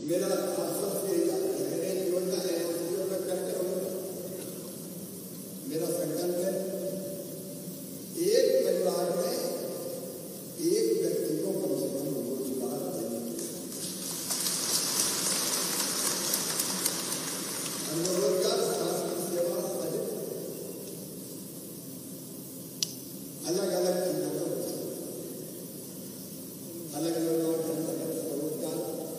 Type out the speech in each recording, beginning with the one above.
मेरा खासतौर से योजना है जो मैं करके रहूंगा। मेरा संकल्प है एक परिवार में एक व्यक्ति को कम से कम रोजगार देने की। रोजगार स्वास्थ्य सेवा सहित अलग अलग चीजों का अलग अलग रोजगार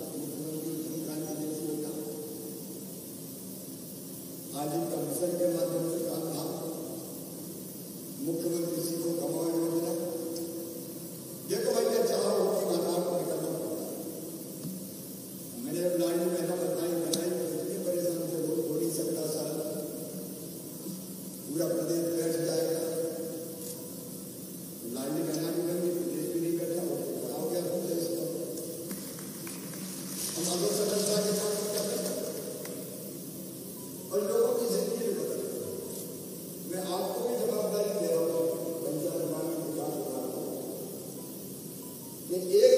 आजीविका मिशन के माध्यम से काम था। मुख्यमंत्री जी को कमाओ योजना। देखो भाई मैं चाह रहा हूँ कि बाजार को निकलना पड़ता है। मैंने अब लाइन मैंने बनाई इतनी परेशान से लोग हो नहीं सकता सर, पूरा प्रदेश बैठ जाएगा। लाइन कहना भी बंदी, प्रदेश भी नहीं बैठा हो कराओ क्या हो देश को। हम आगे सफलता के साथ और लोगों की जिंदगी में बदल। मैं आपको भी जवाबदारी दे रहा हूँ पंचायत विभाग के विकास विभाग को कि एक